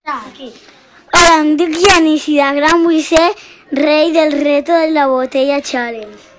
Aquí. Hola, em dic Genís i de gran vull ser rei del reto de la botella challenge.